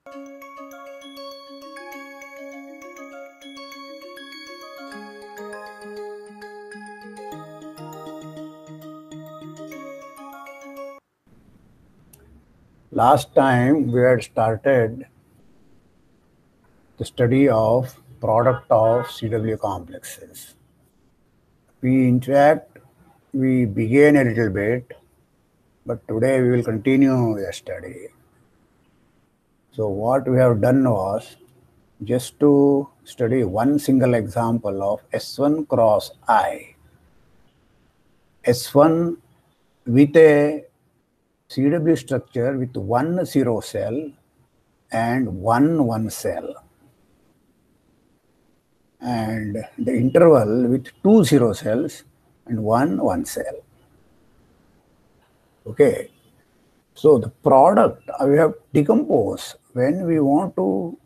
Last time we had started the study of product of CW complexes. We began a little bit, but today we will continue the study. So what we have done was just to study one single example of S1 cross I. S1 with a CW structure with one zero cell and one cell, and the interval with two zero cells and one cell. Okay, so the product we have decomposed when we want to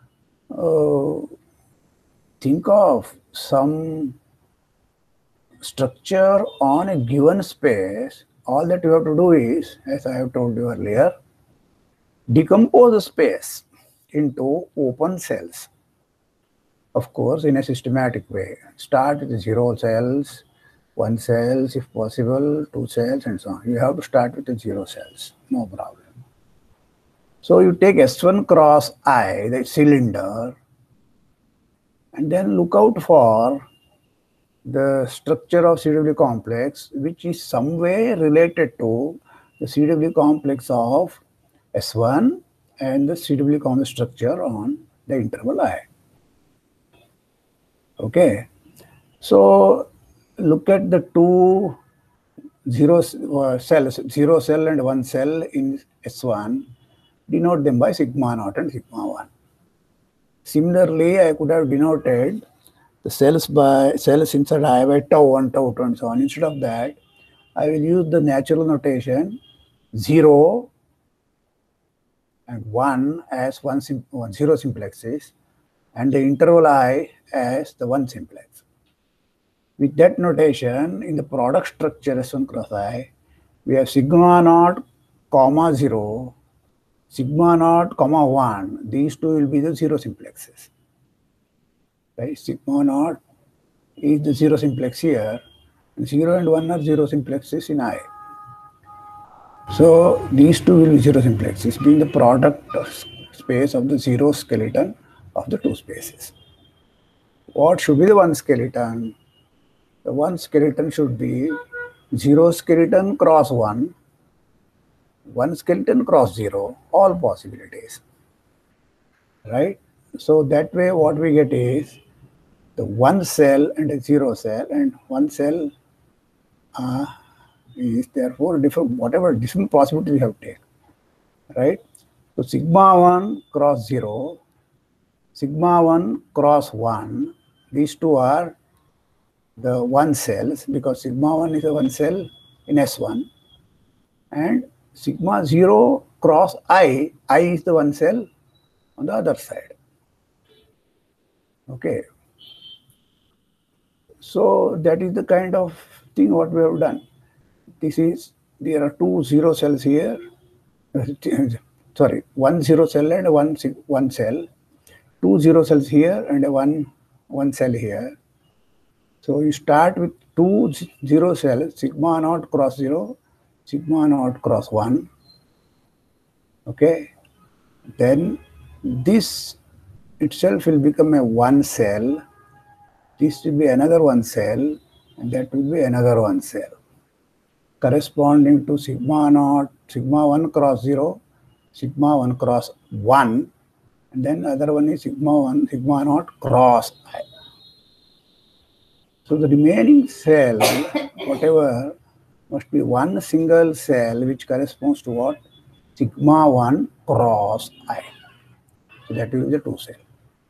think of some structure on a given space. All that you have to do is, as I have told you earlier, decompose the space into open cells. Of course, in a systematic way. Start with 0 cells, 1 cells if possible, 2 cells, and so on. You have to start with the 0 cells, no problem. So you take S1 cross I, the cylinder, and then look out for the structure of CW complex, which is some way related to the CW complex of S1 and the CW complex structure on the interval I. Okay, so look at the two cells, 0 cell and 1 cell in S1, denote them by sigma naught and sigma 1. Similarly, I could have denoted the cells inside I by tau 1, tau 2, and so on. Instead of that, I will use the natural notation 0 and 1 as 0 simplexes, and the interval I as the 1 simplex. With that notation, in the product structure S1 cross I, we have sigma naught, comma 0, sigma naught, comma 1. These two will be the 0 simplexes. Right? Sigma naught is the 0 simplex here, and 0 and 1 are 0 simplexes in I. So these two will be 0 simplexes, being the product space of the 0 skeleton of the two spaces. What should be the 1 skeleton? The 1 skeleton should be 0 skeleton cross 1, 1 skeleton cross 0, all possibilities. Right? So that way what we get is the 1 cell and a 0 cell, and 1 cell is therefore different, whatever different possibilities we have to take. Right? So sigma 1 cross 0, sigma 1 cross 1, these two are the 1 cells, because sigma 1 is a 1 cell in S1, and sigma 0 cross I is the 1 cell on the other side. Okay. So that is the kind of thing what we have done. There are two 0 cells here, sorry, 1 0 cell and one cell, 2 0 cells here and a one cell here. So you start with 2 0 cells, sigma naught cross 0, sigma naught cross 1. Okay. Then this itself will become a 1 cell. This will be another 1 cell, and that will be another 1 cell, corresponding to sigma naught, sigma 1 cross 0, sigma 1 cross 1, and then other one is sigma 1, sigma naught cross I. So the remaining cell, whatever, must be one single cell which corresponds to what? Sigma 1 cross I. So that will be the 2 cell.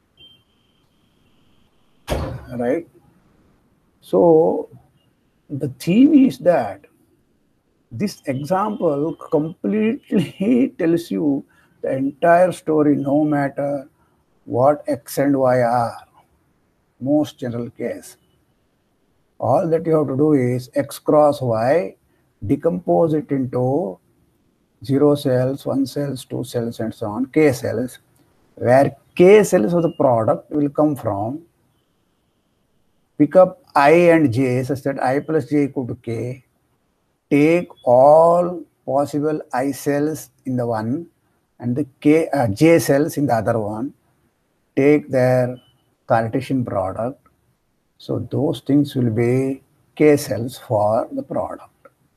Right? So the theme is that this example completely tells you the entire story, no matter what X and Y are, most general case. All that you have to do is X cross Y, decompose it into 0 cells, 1 cells, 2 cells, and so on, K cells, where K cells of the product will come from, pick up I and J such that I plus J equal to K, take all possible I cells in the one and the J cells in the other one, take their Cartesian product. So those things will be K cells for the product.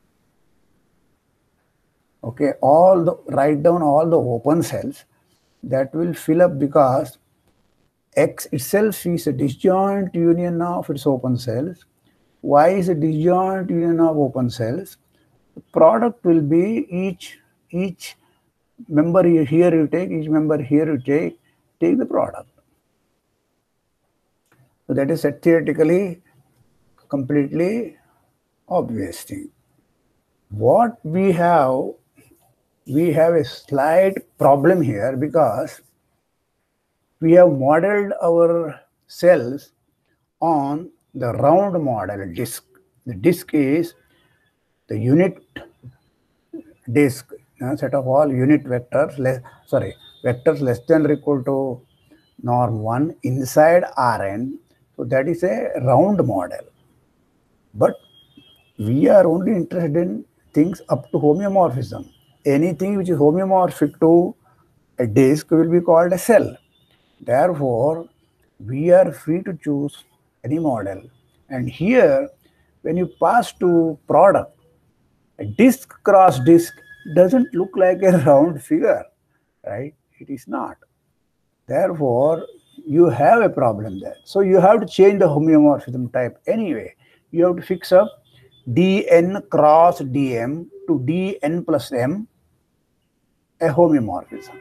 Okay, write down all the open cells that will fill up because X itself is a disjoint union of its open cells. Y is a disjoint union of open cells. The product will be each member here you take, each member here you take the product. So that is a theoretically completely obvious thing. What we have a slight problem here because we have modeled our cells on the round model disk. The disk is the unit disk, set of all unit vectors, vectors less than or equal to norm 1 inside Rn. So that is a round model. But we are only interested in things up to homeomorphism. Anything which is homeomorphic to a disk will be called a cell. Therefore, we are free to choose any model. And here, when you pass to product, a disk cross disk doesn't look like a round figure, right? It is not. Therefore, you have a problem there. So you have to change the homeomorphism type anyway. You have to fix up dn cross dm to dn plus m, a homeomorphism.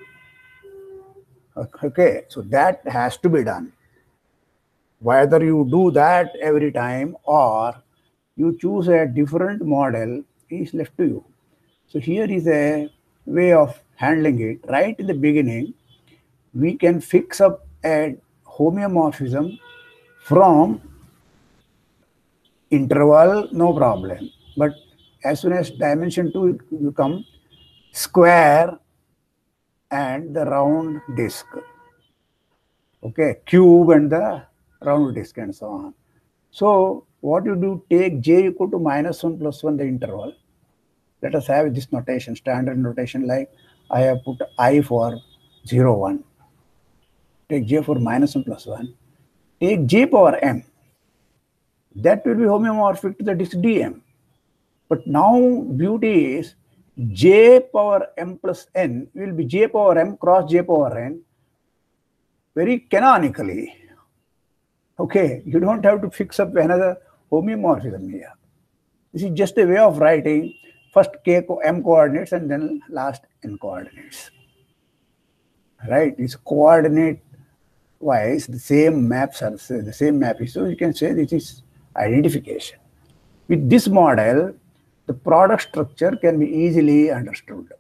Okay, so that has to be done. Whether you do that every time or you choose a different model is left to you. So here is a way of handling it. Right in the beginning, we can fix up a homeomorphism from interval, no problem. But as soon as dimension 2 you come, square and the round disk. Okay, cube and the round disk and so on. So what you do, take j equal to -1 plus 1 the interval. Let us have this notation, standard notation, like I have put I for 0, 1. Take j for -1 plus 1. Take j power m. That will be homeomorphic to the disk dm. But now beauty is j power m plus n will be j power m cross j power n very canonically. Okay, you don't have to fix up another homeomorphism here. This is just a way of writing first m coordinates and then last n coordinates. Right? It's coordinate wise, the same maps are the same map. So you can say this is identification. With this model, the product structure can be easily understood.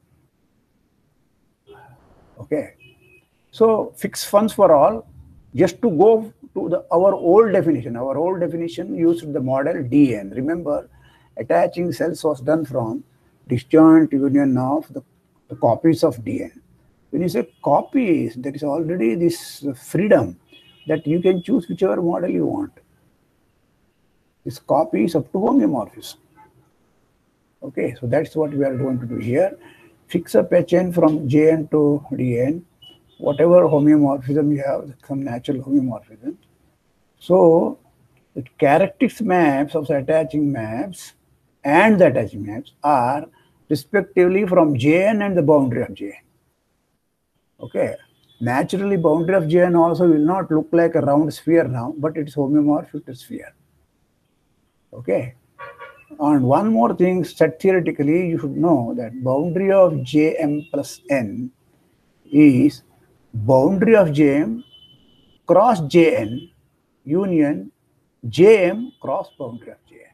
Okay. So fixed funds for all, just to go to our old definition. Our old definition used the model Dn. Remember, attaching cells was done from disjoint union of the copies of Dn. When you say copies, there is already this freedom that you can choose whichever model you want. This copy is up to homeomorphism. Okay, so that's what we are going to do here. Fix up Hn from Jn to Dn, whatever homeomorphism you have, some natural homeomorphism. So the characteristics maps of the attaching maps and the attaching maps are respectively from Jn and the boundary of Jn. Okay, naturally boundary of Jn also will not look like a round sphere now, but it is homeomorphic to sphere. Okay, and one more thing, set theoretically, you should know that boundary of Jm plus n is boundary of Jm cross Jn union Jm cross boundary of Jn.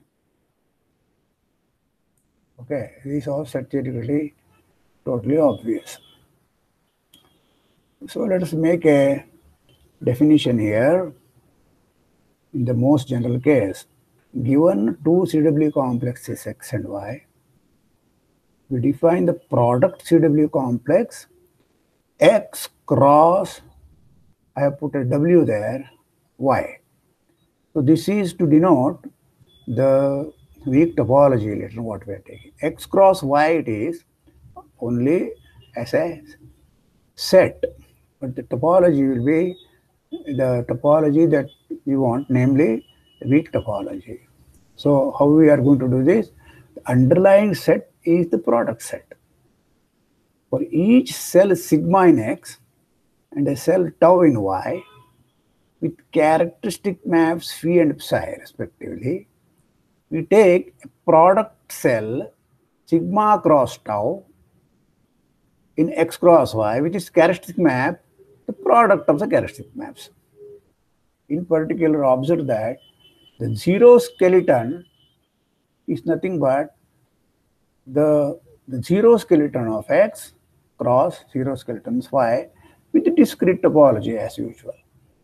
Okay, these are set theoretically totally obvious. So let us make a definition here. In the most general case, given two CW complexes X and Y, we define the product CW complex X cross I have put a W there. Why? So this is to denote the weak topology later what we are taking. X cross Y it is only as a set, but the topology will be the topology that we want, namely the weak topology. So how we are going to do this? The underlying set is the product set. For each cell sigma in X and a cell tau in Y with characteristic maps phi and psi respectively, we take a product cell sigma cross tau in X cross Y, which is characteristic map, the product of the characteristic maps. In particular, observe that the zero skeleton is nothing but the zero skeleton of X cross zero skeletons Y with the discrete topology as usual.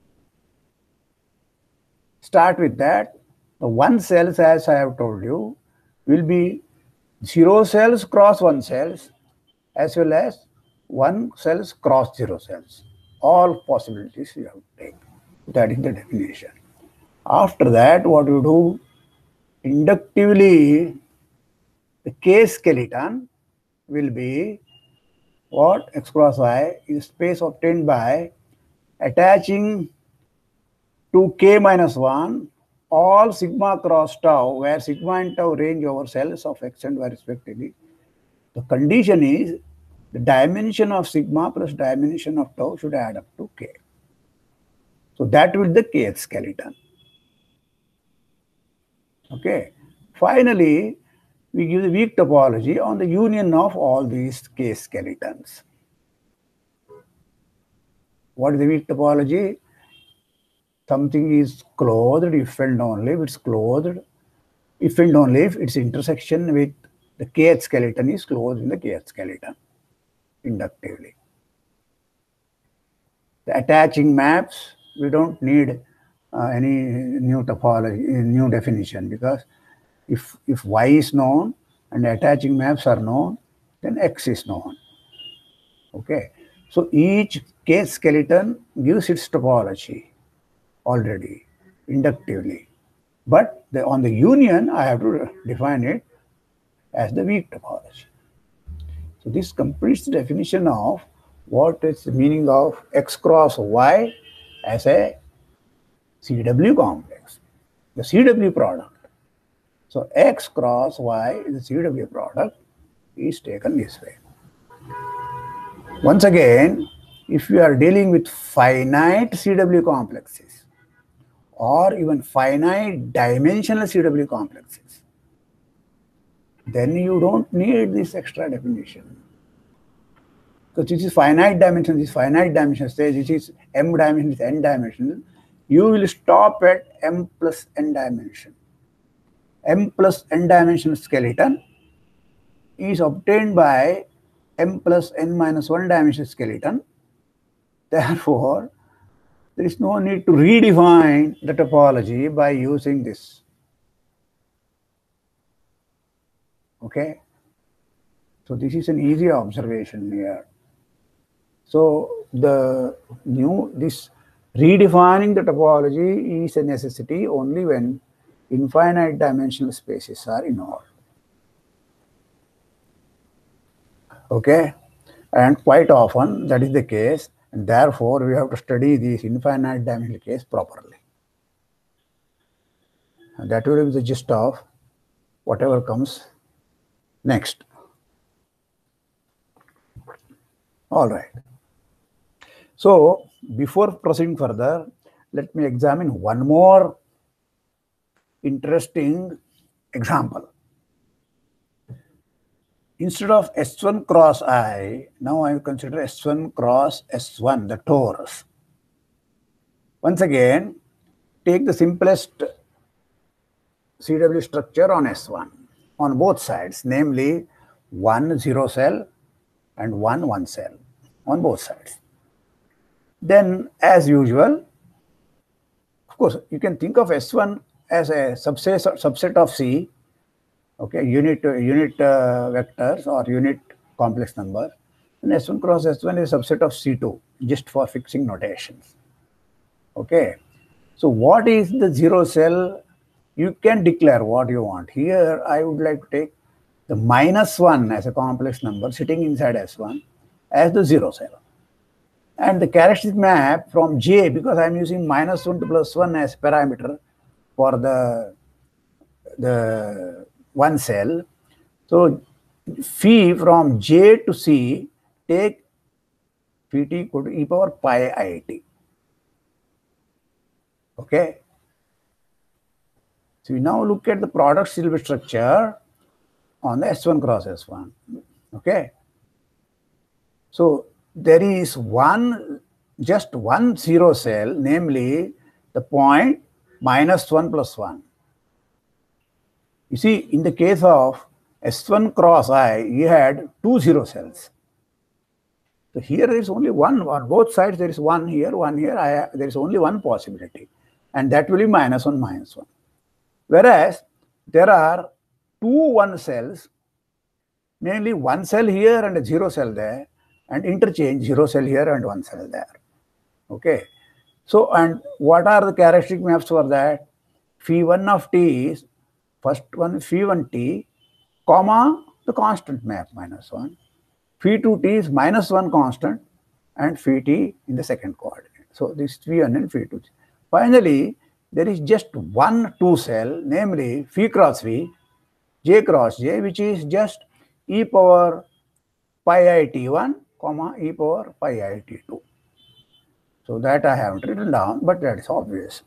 Start with that. The one cells, as I have told you, will be zero cells cross one cells as well as one cells cross zero cells. All possibilities you have to take. That is the definition. After that, what you do? Inductively, the K skeleton will be what? X cross Y is space obtained by attaching to K minus 1 all sigma cross tau, where sigma and tau range over cells of X and Y respectively. The condition is the dimension of sigma plus dimension of tau should add up to K. So that will be the Kth skeleton. Okay. Finally, we give the weak topology on the union of all these K skeletons. What is the weak topology? Something is clothed if and only if it's clothed, if and only if its intersection with the Kth skeleton is closed in the Kth skeleton inductively. The attaching maps, we don't need any new topology, new definition, because if Y is known and attaching maps are known, then X is known. Okay. So each K skeleton gives its topology already inductively. But on the union, I have to define it as the weak topology. So this completes the definition of what is the meaning of X cross Y as a CW complex, the CW product. So X cross Y is the CW product is taken this way. Once again, if you are dealing with finite CW complexes or even finite dimensional CW complexes, then you don't need this extra definition. Because this is finite dimension, say this is M dimension, this is N dimension, you will stop at M plus N dimension. M plus N dimensional skeleton is obtained by M plus N minus 1 dimensional skeleton. Therefore, there is no need to redefine the topology by using this. Okay? So this is an easy observation here. So this redefining the topology is a necessity only when infinite dimensional spaces are involved. Okay? And quite often that is the case, and therefore we have to study this infinite dimensional case properly. And that will be the gist of whatever comes next. All right. So before proceeding further, let me examine one more interesting example. Instead of S1 cross I, now I consider S1 cross S1, the torus. Once again, take the simplest CW structure on S1 on both sides, namely 1 0 cell and 1 1 cell on both sides. Then, as usual, of course, you can think of S1 as a subset of C, okay, unit vectors or unit complex number. And S1 cross S1 is a subset of C2, just for fixing notations. Okay. So what is the zero cell? You can declare what you want. Here I would like to take the -1 as a complex number sitting inside S1 as the zero cell. And the characteristic map from J, because I'm using -1 to +1 as parameter for the one cell. So phi from J to C, take phi t equal to e power pi I t. Okay. So we now look at the product syllable structure on the S1 cross S1. Okay. So there is just one zero cell, namely the point -1 + 1. You see, in the case of S1 cross I, you had two zero cells. So here there is only one on both sides. There is one here, one here. There is only one possibility, and that will be -1, -1. Whereas there are two one cells, mainly one cell here and a zero cell there, and interchange zero cell here and one cell there. Okay. So, and what are the characteristic maps for that? Phi1 of t is first one phi1t, comma the constant map -1. Phi2t is -1 constant and phi t in the second coordinate. So this phi1 and phi2. Finally, there is just one two cell, namely phi cross phi, j cross j, which is just e power pi I t1, comma e power pi I t2. So that I haven't written down, but that is obvious.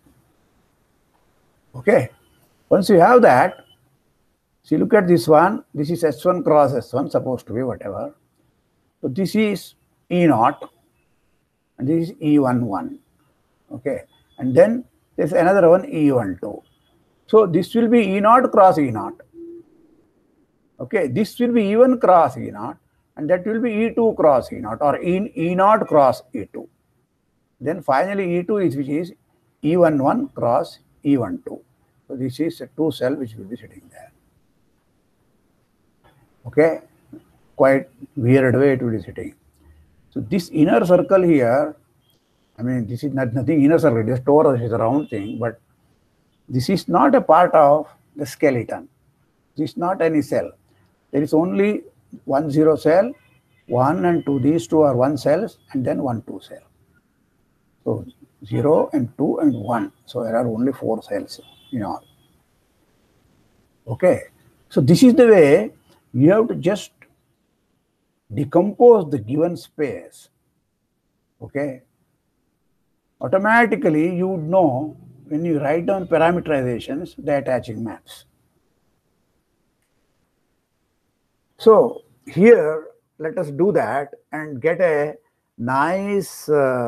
Okay. Once you have that, see, look at this one. This is S1 cross S1, supposed to be whatever. So this is E0, and this is E11. Okay. And then there's another one, E12. So this will be E0 cross E0. Okay. This will be E1 cross E0, and that will be E2 cross E0, or E0 cross E2. Then finally E2 is, which is E11 cross E12. So this is a two cell which will be sitting there. Okay, quite weird way it will be sitting. So this inner circle here, I mean, this is nothing inner circle, just torus is a round thing, but this is not a part of the skeleton. This is not any cell. There is only one zero cell, 1 and 2. These two are one cells, and then 1 2 cell. So 0 and 2 and 1. So there are only 4 cells in all. Okay. So this is the way you have to just decompose the given space. Okay. Automatically you would know when you write down parameterizations, the attaching maps. So here let us do that and get a nice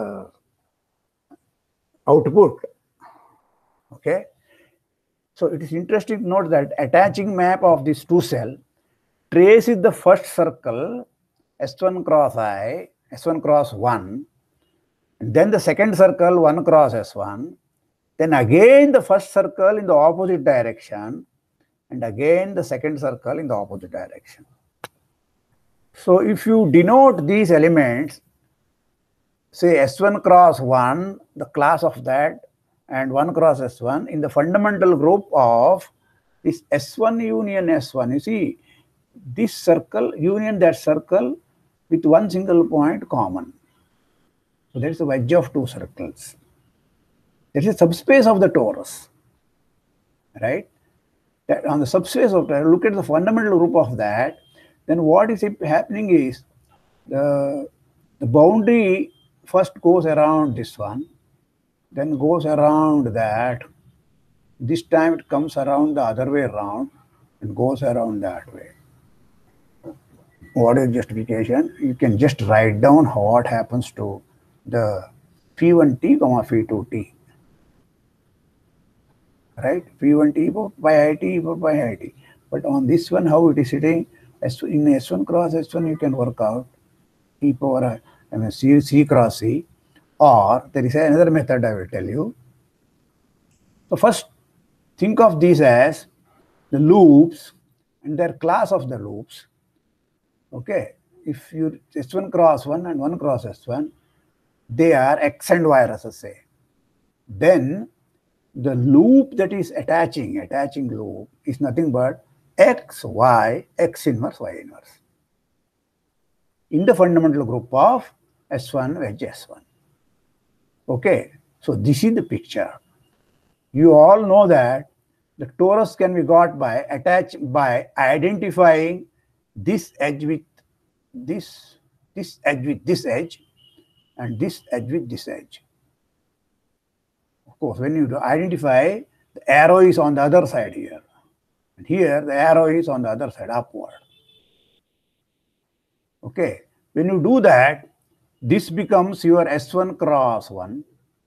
output. Okay. So it is interesting to note that attaching map of this two cell traces the first circle S1 cross I, S1 cross 1, and then the second circle 1 cross S1, then again the first circle in the opposite direction, and again the second circle in the opposite direction. So if you denote these elements, say S1 cross 1, the class of that, and 1 cross S1 in the fundamental group of this S1 union S1. You see, this circle union that circle with one single point common. So there is a wedge of two circles. There is a subspace of the torus, right? That on the subspace of that, look at the fundamental group of that. Then what is happening is the boundary first goes around this one, then goes around that. This time it comes around the other way around and goes around that way. What is justification? You can just write down what happens to the phi1t, phi2t. Right? Phi1t for pi it for pi it. But on this one, how it is sitting? In S1 cross S1, you can work out e power C cross C, or there is another method I will tell you. So first, think of these as the loops and their class of the loops. Okay, if you S1 cross 1 and 1 cross S1, they are X and Y, let us say. then the loop that is attaching loop is nothing but x, y, x inverse, y inverse in the fundamental group of S1 wedge S1. Okay, so this is the picture. You all know that the torus can be got by identifying this edge with this edge with this edge, and this edge with this edge. Of course, when you identify, the arrow is on the other side here. And here, the arrow is on the other side, upward. Okay, when you do that, this becomes your S1 cross 1.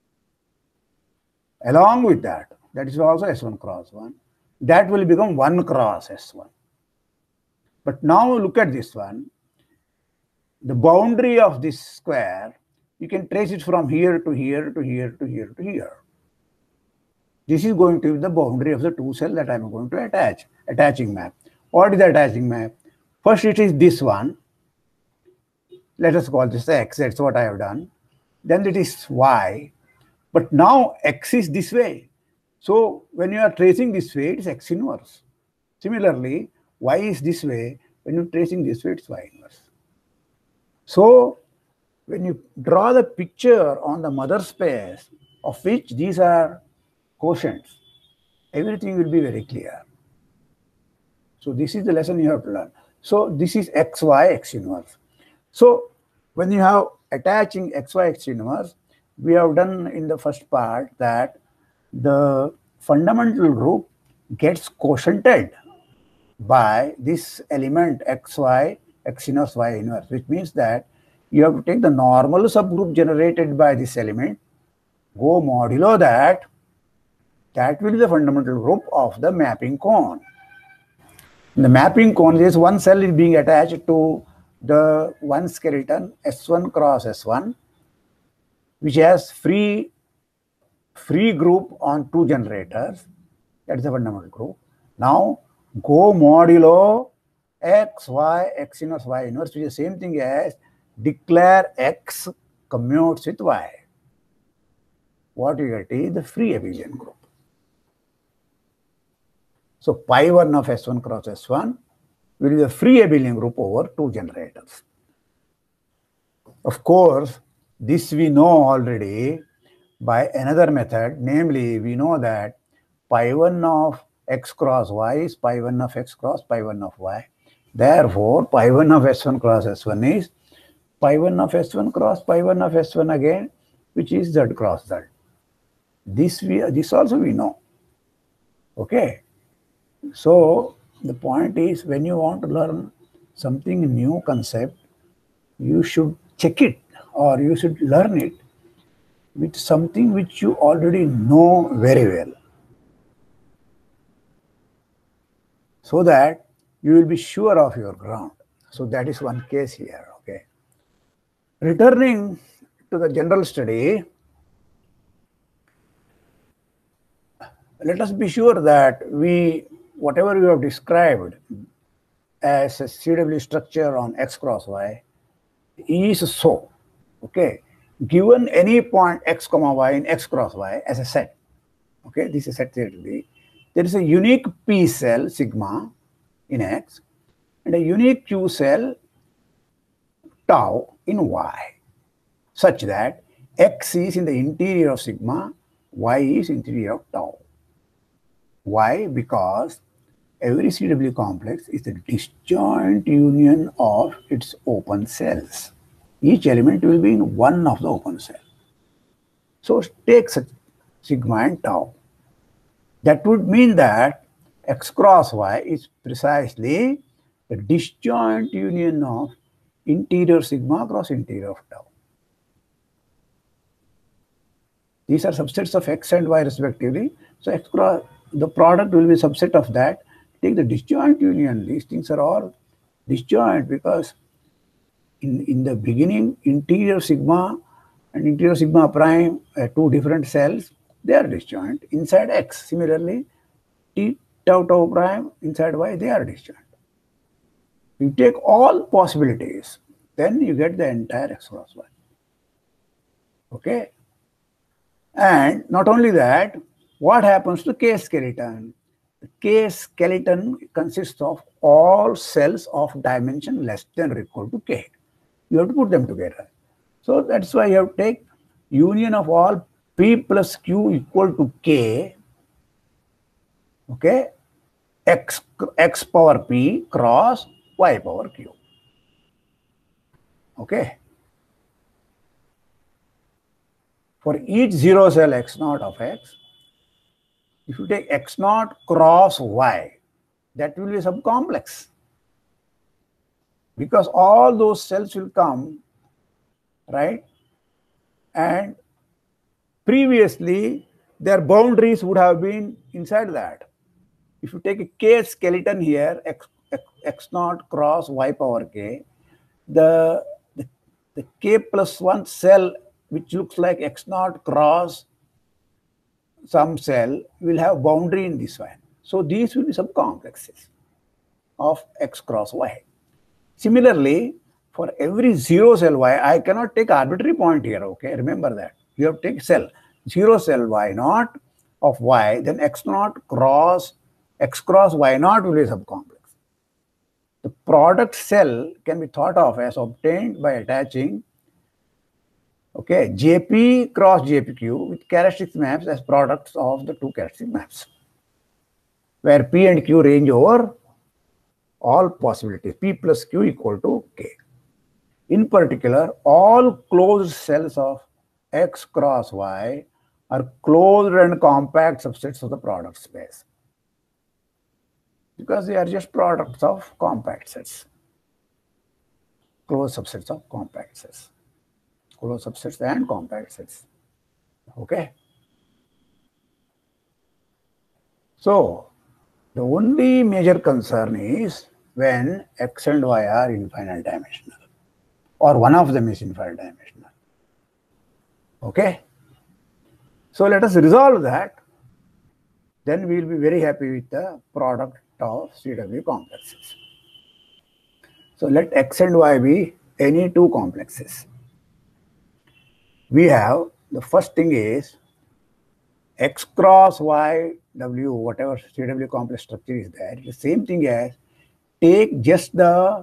Along with that, that is also S1 cross 1. That will become 1 cross S1. But now look at this one. The boundary of this square, you can trace it from here to here to here to here to here. This is going to be the boundary of the two cells that I am going to attach. Attaching map. What is the attaching map? First, it is this one. Let us call this X. That's what I have done. Then it is Y. But now X is this way. So when you are tracing this way, it is X inverse. Similarly, Y is this way. When you are tracing this way, it is Y inverse. So when you draw the picture on the mother space, of which these are quotients, everything will be very clear. So this is the lesson you have to learn. So this is X, Y, X inverse. So when you have attaching X, Y, X inverse, we have done in the first part that the fundamental group gets quotiented by this element XY, X inverse, Y inverse, which means that you have to take the normal subgroup generated by this element, go modulo that, that will be the fundamental group of the mapping cone. In the mapping cone, this one cell is being attached to the one skeleton S1 cross S1, which has free group on two generators. That is the fundamental group. Now go modulo X, Y, X inverse, Y inverse, which is the same thing as declare X commutes with Y. What you get is the free abelian group. So pi 1 of S1 cross S1 will be the free abelian group over two generators. Of course, this we know already by another method, namely we know that pi 1 of X cross Y is pi 1 of X cross pi 1 of Y. Therefore, pi 1 of S1 cross S1 is pi 1 of S1 cross pi 1 of S1 again, which is Z cross Z. This also we know. Okay. So the point is, when you want to learn something new concept, you should check it or you should learn it with something which you already know very well, so that you will be sure of your ground. So that is one case here. Okay. Returning to the general study, let us be sure that whatever we have described as a CW structure on X cross Y is so. Okay. Given any point X comma Y in X cross Y as a set, okay, this is set theoretically, there is a unique P cell sigma in X and a unique Q cell tau in Y, such that X is in the interior of sigma, Y is interior of tau. Why? Because every CW complex is a disjoint union of its open cells. Each element will be in one of the open cells. So take such sigma and tau. That would mean that X cross Y is precisely the disjoint union of interior sigma cross interior of tau. These are subsets of X and Y respectively. So X cross, the product will be a subset of that. Take the disjoint union. These things are all disjoint because in the beginning, interior sigma and interior sigma prime are two different cells. They are disjoint. Inside X, similarly, T tau tau prime, inside Y, they are disjoint. You take all possibilities, then you get the entire X cross Y. Okay? And not only that, what happens to K skeleton? The K skeleton consists of all cells of dimension less than or equal to K. You have to put them together. So that's why you have to take union of all P plus Q equal to K, okay, x power P cross y power Q. Okay. For each zero cell x naught of x, if you take x naught cross y, that will be a subcomplex. Because all those cells will come, right? And previously, their boundaries would have been inside that. If you take a K skeleton here, x naught cross y power K, the K plus 1 cell, which looks like x naught cross some cell, will have boundary in this one. So these will be subcomplexes of x cross y. Similarly, for every zero cell y, I cannot take arbitrary point here, okay? Remember that. You have to take cell, zero cell y naught of y, then x naught cross x cross y naught will be a subcomplex. The product cell can be thought of as obtained by attaching, okay, JP cross JPQ with characteristic maps as products of the two characteristic maps, where P and Q range over all possibilities, P plus Q equal to K. In particular, all closed cells of X cross Y are closed and compact subsets of the product space, because they are just products of compact sets, closed subsets of compact sets, closed subsets and compact sets. Okay. So the only major concern is when X and Y are infinite dimensional, or one of them is infinite dimensional. Okay. So let us resolve that. Then we will be very happy with the product of CW complexes. So let X and Y be any two complexes. We have, the first thing is X cross Y W, whatever CW complex structure is there, the same thing as take just the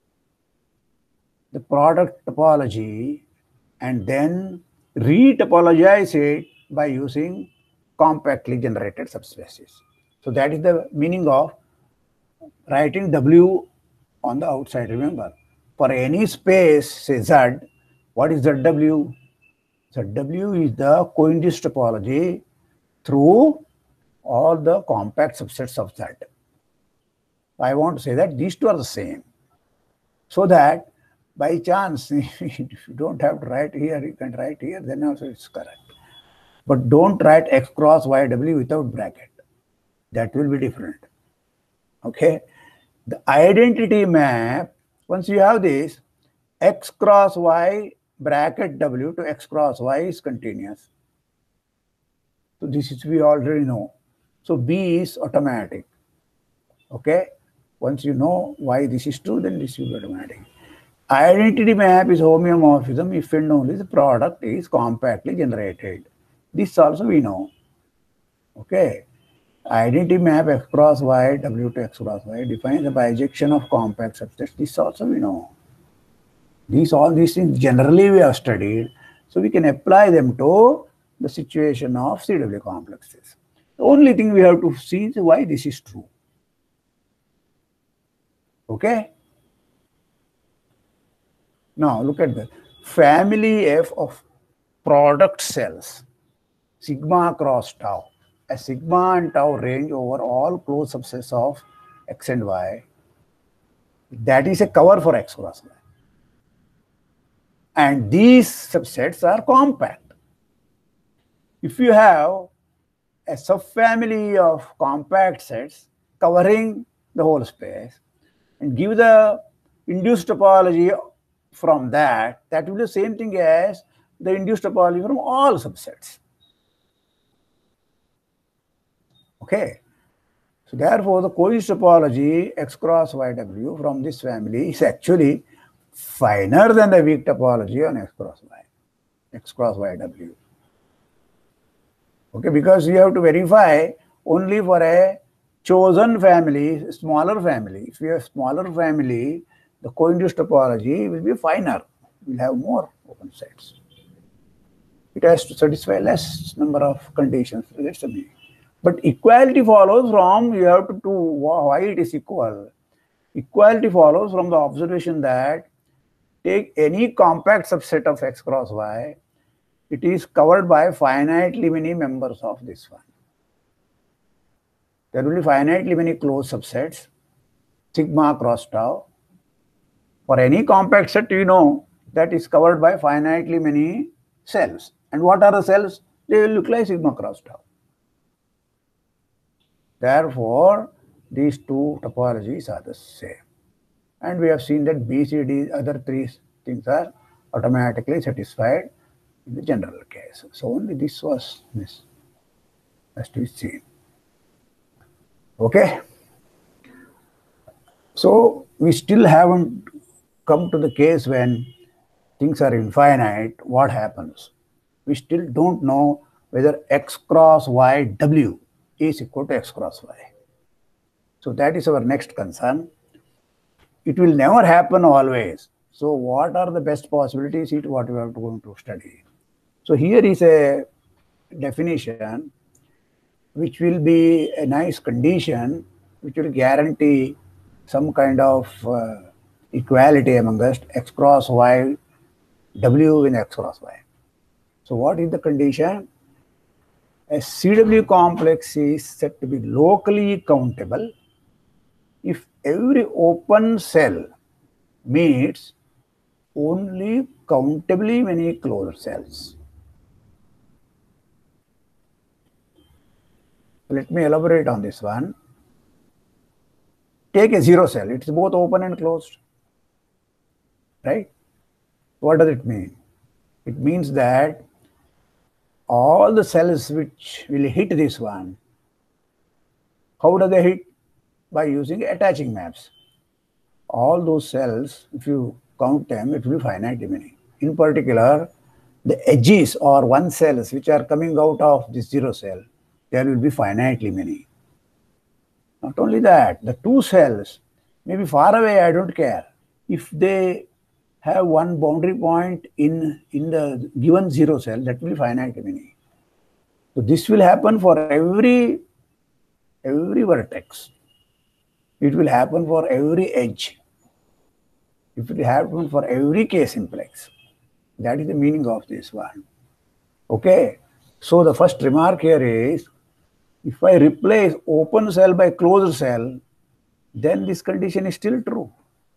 product topology and then re-topologize it by using compactly generated subspaces. So that is the meaning of writing W on the outside. Remember, for any space, say Z, what is ZW? ZW is the co-induced topology through all the compact subsets of Z. I want to say that these two are the same, so that by chance, if you don't have to write here, you can write here, then also it's correct. But don't write X cross YW without bracket. That will be different. Okay. The identity map, once you have this, X cross Y bracket W to X cross Y is continuous. So this is, we already know. So B is automatic. Okay. Once you know why this is true, then this will be automatic. Identity map is homeomorphism if and only the product is compactly generated. This also we know. Okay. Identity map X cross Y, W to X cross Y defines the bijection of compact subsets. This also we know. All these things generally we have studied, so we can apply them to the situation of CW complexes. The only thing we have to see is why this is true. Okay. Now look at the family F of product cells, sigma cross tau. As sigma and tau range over all closed subsets of X and Y, that is a cover for X cross Y. And these subsets are compact. If you have a subfamily of compact sets covering the whole space and give the induced topology from that, that will be the same thing as the induced topology from all subsets. Okay. So therefore, the co-induced topology X cross YW from this family is actually finer than the weak topology on X cross Y, X cross YW. Okay, because you have to verify only for a chosen family, smaller family. If you have smaller family, the co-induced topology will be finer. We'll have more open sets. It has to satisfy less number of conditions. That's the meaning. But equality follows from, you have to do why it is equal. Equality follows from the observation that take any compact subset of x cross y, it is covered by finitely many members of this one. There will be finitely many closed subsets, sigma cross tau. For any compact set, you know that is covered by finitely many cells. And what are the cells? They will look like sigma cross tau. Therefore, these two topologies are the same. And we have seen that BCD, other three things are automatically satisfied in the general case. So only this has to be seen. Okay. So we still haven't come to the case when things are infinite. What happens? We still don't know whether x cross y w is equal to x cross y. So that is our next concern. It will never happen always. So what are the best possibilities? Is what we are going to study. So here is a definition which will be a nice condition which will guarantee some kind of equality among us, x cross y, w in x cross y. So what is the condition? A CW complex is said to be locally countable if every open cell meets only countably many closed cells. Let me elaborate on this one. Take a zero cell. It's both open and closed. Right? What does it mean? It means that all the cells which will hit this one, how do they hit? By using attaching maps. All those cells, if you count them, it will be finitely many. In particular, the edges or one cells which are coming out of this zero cell, there will be finitely many. Not only that, the two cells may be far away, I don't care. If they have one boundary point in the given zero cell, that will be finitely many. So this will happen for every vertex. It will happen for every edge. It will happen for every K-simplex. That is the meaning of this one. Okay. So the first remark here is, if I replace open cell by closed cell, then this condition is still true.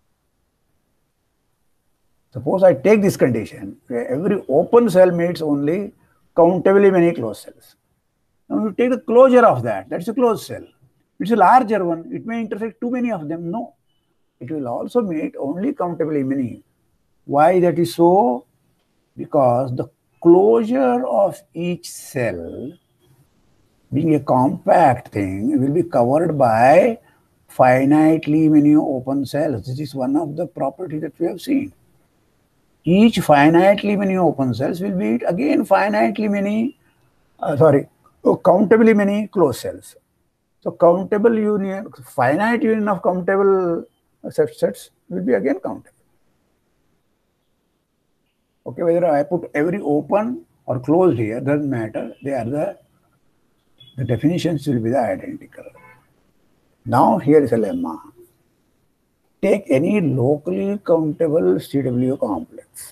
Suppose I take this condition, where every open cell meets only countably many closed cells. Now you take the closure of that, that's a closed cell. It's a larger one, it may intersect too many of them. No, it will also meet only countably many. Why that is so? Because the closure of each cell, being a compact thing, will be covered by finitely many open cells. This is one of the properties that we have seen. Each finitely many open cells will be again finitely many, countably many closed cells. So countable union, finite union of countable subsets will be again countable. Okay, whether I put every open or closed here, doesn't matter. They are the definitions will be the identical. Now here is a lemma. Take any locally countable CW complex.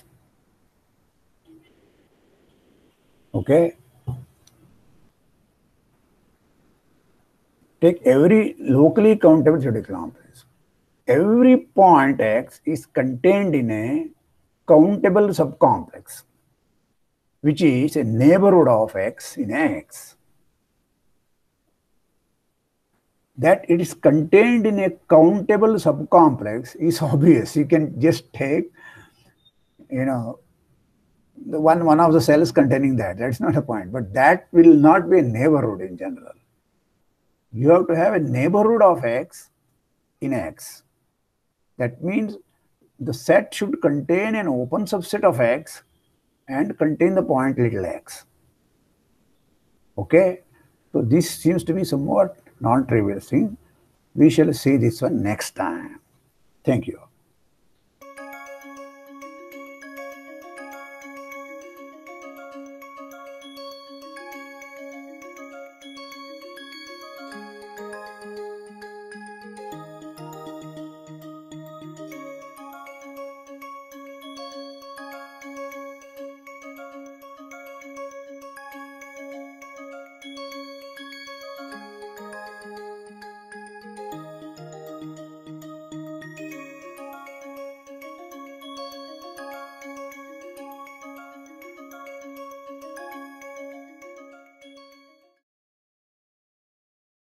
Okay. Take every locally countable CW complex. Every point x is contained in a countable subcomplex, which is a neighborhood of x in X. That it is contained in a countable subcomplex is obvious. You can just take, the one of the cells containing that. That's not a point. But that will not be a neighborhood in general. You have to have a neighborhood of x in X. That means the set should contain an open subset of x and contain the point little x. Okay, so this seems to be somewhat non-trivial thing. We shall see this one next time. Thank you.